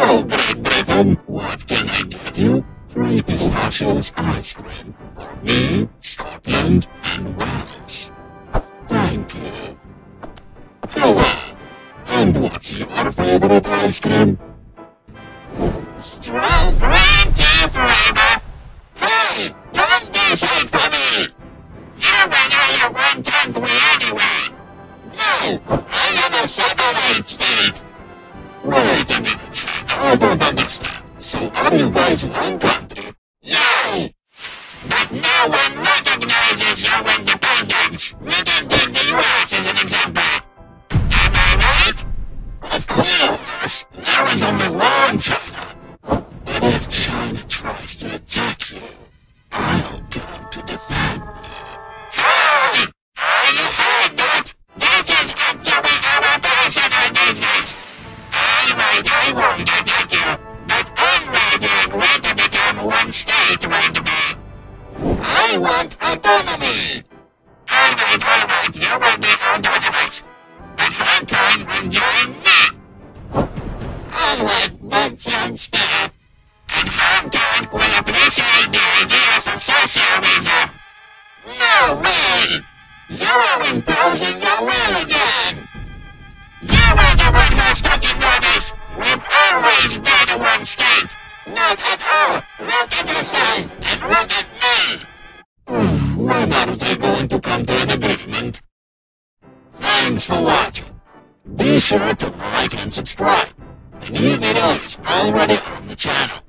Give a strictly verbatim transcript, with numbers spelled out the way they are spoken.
Hello, Great Britain. What can I get you? Three pistachios ice cream for me, Scotland, and Wales. Thank you. Hello. And what's your favorite ice cream? Strawberry forever. Hey, don't decide for me. You're another one country anyway. No, I have a separate state. Wait a minute, China. I don't understand. So are you guys one country? Yes! But no one recognizes your independence. We can take the U S as an example. Am I right? Of course. There is only one China. And if China tries to attack you, I'll come to defend you. Hey! Are you heard that? This is actually our personal business. Alright, I won't attack you, but only if you agree to become one state with me. I want autonomy. Alright, alright, you will be autonomous. But Hong Kong will join me. Alright, that sounds fair. And Hong Kong will appreciate the ideas of socialism. No way! You are imposing your will again! You are the one who's talking rubbish! We've always been one state! Not at all! Look at the state! And look at me! When are they going to come to an agreement? Thanks for watching! Be sure to like and subscribe! The new videos already on the channel.